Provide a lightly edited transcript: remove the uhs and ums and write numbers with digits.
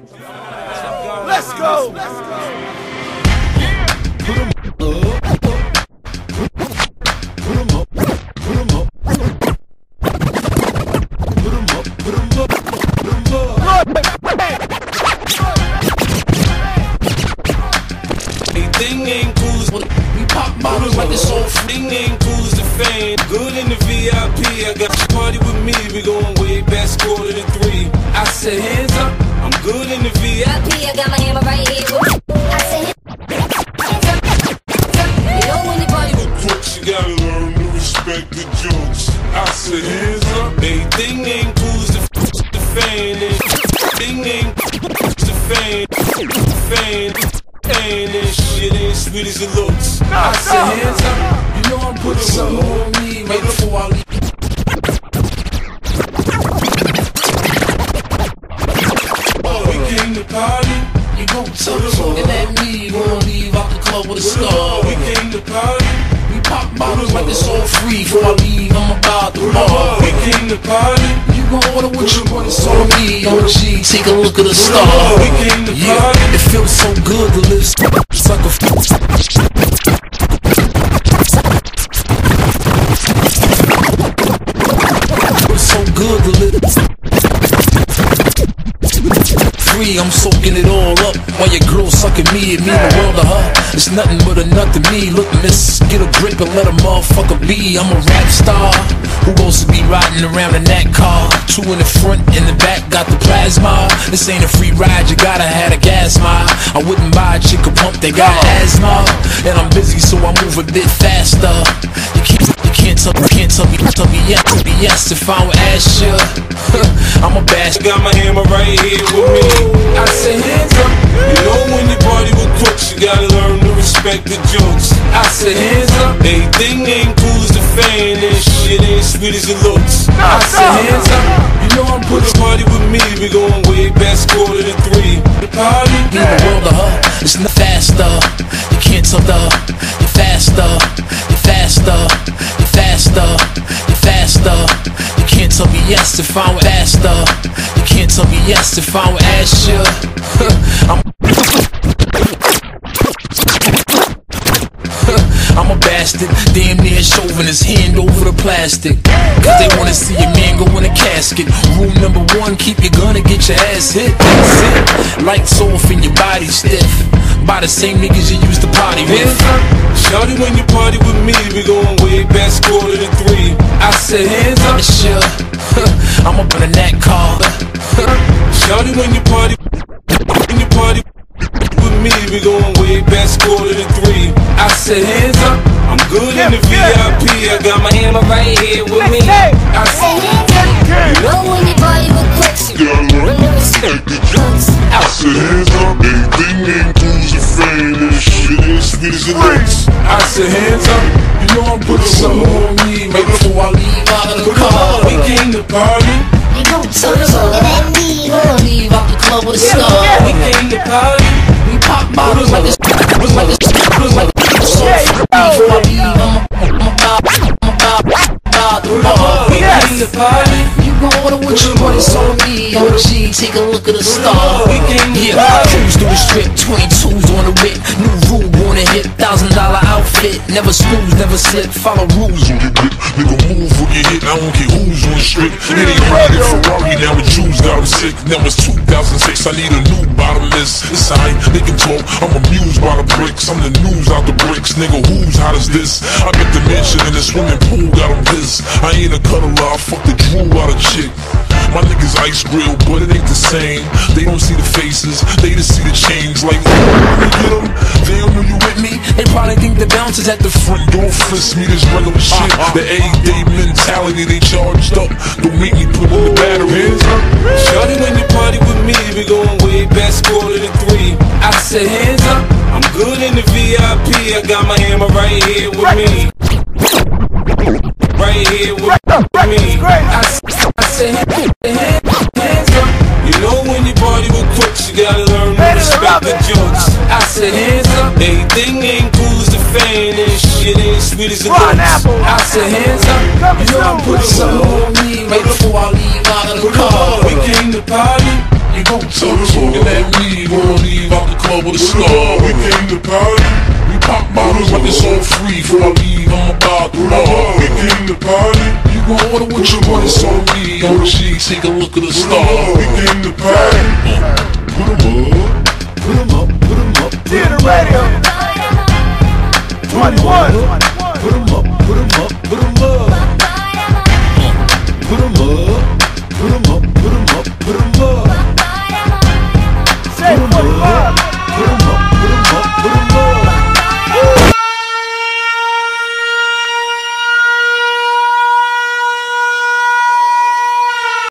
Let's go. Thing ain't cool as we pop bottles like it's all thing ain't cool as the fame. Good in the VIP, I got you party with me. We going way back, quarter to 3. I said hands up, I'm good in the VIP. I got my hammer right here. I said hands up. You know when you party with crooks, you gotta learn to respect the jokes. I said hands up. Thing ain't cool as the fame. Thing ain't the fame. And this shit ain't sweet as it looks. I said hands up, you know I'm putting something on me right before I leave. We came to party, you gon' tell us looking at me, you gon' leave out the club with a star. We came to party, we pop bottles like it's all free. Before I leave, I'm about the bar. We came to party, you gon' order what you want, it's on me. OG, take a look at the star. We came to party, it feels so good to live like a it's so good to live free. I'm soaking it all up while your girl sucking me. It mean the world to her. It's nothing but a nut to me. Look, miss, get a grip and let a motherfucker be. I'm a rap star. Who goes to be riding around in that car? 2 in the front, in the back, got the plasma. This ain't a free ride, you gotta have a gas mile. I wouldn't buy a chick a pump, they got asthma. And I'm busy, so I move a bit faster. You can't tell me yes if I don't ask you. I'm a bastard. Got my hammer right here with me. I say hands up. You know when you party with crooks, you gotta learn to respect the jokes. I say hands up. Thing ain't cool as the fame. This shit ain't sweet as it looks. I say hands up. You know I'm putting party with me. We going way back, quarter to 3. The party, mean the world to her. It's not faster. You can't tell you're faster. You're faster. You're faster. You're faster. You can't tell me yes if I don't faster. You can't tell me yes if I don't ask you. I'm a bastard, damn near shoving his hand over the plastic. Cause they wanna see a man go in a casket. Rule number 1, keep your gun and get your ass hit. That's it, lights off and your body stiff. By the same niggas you used to party with. Shawty, when you party with me, we going way back, quarter to 3. I said hands up, sure. I'm up in that car. Shawty, when you party with me, we going way back, quarter to 3. I said hands up, I'm good in the VIP. I got my hammer right here with me. I said hands up, you know when you party with crooks, you gotta learn to respect the jokes. I said hands up, thing ain't cool as a fame. This shit ain't sweet as it looks. I said hands up, you know I'm putting something on me right before I leave out of the car. We came to party, you gon' tell us looking at me, you gon' leave out the club with a star. We came to party, we pop bottles like this, so free. Before I leave, I'm about the bar. We came to party, you gon' order what you want, it's on me. OG, take a look at the star. We came to party, cruise through the strip, 22s on the whip, new rule on the hip, $1,000 outfit, never snooze, never slip, follow rules on your grip. Nigga move or get hit, I don't care who's on the strip. It ain't riding Ferrari, now the Jews got him sick. Now it's 2006, I need a new bottomless. It's alright, they can talk, I'm amused by the bricks. I'm the news out the bricks, nigga who's hot as this? I get the mansion in the swimming pool, got him pissed. I ain't a cuddler, I fuck the drool out of chick. My niggas ice grill, but it ain't the same. They don't see the faces, they just see the change. Like, when you get them, they don't know you with me. They probably think the bouncers at the front door frisk me, this regular shit. The everyday mentality, they charged up. Don't make me put in the batteries. Shawty, when you party with me, we going way back, quarter to 3. I said hands up, I'm good in the VIP. I got my hammer right here with me. Right here with me. I said hands up. You know when you party with crooks, you gotta learn to respect the jokes. I said hands up. Thing ain't cool as the fame. This shit ain't sweet as it looks. I said hands up. You know I'm putting something on me right before I leave out of the car. We came to party, me go tell them looking at me, wanna leave out the club with a star. We came to party. We pop bottles like it's all free. Before I leave, I'm about to roll. We came to party. You gon' order what you want, it's on me. On the G, take a look at the star. We came to party. Put 'em up, put 'em up, put 'em up. Theater Radio 21. Put 'em up, put 'em up, put 'em up.